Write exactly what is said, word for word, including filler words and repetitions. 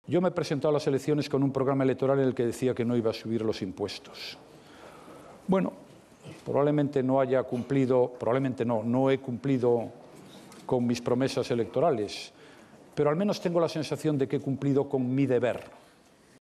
Yo me he presentado a las elecciones con un programa electoral en el que decía que no iba a subir los impuestos. Bueno, probablemente no haya cumplido, probablemente no, no he cumplido con mis promesas electorales, pero al menos tengo la sensación de que he cumplido con mi deber.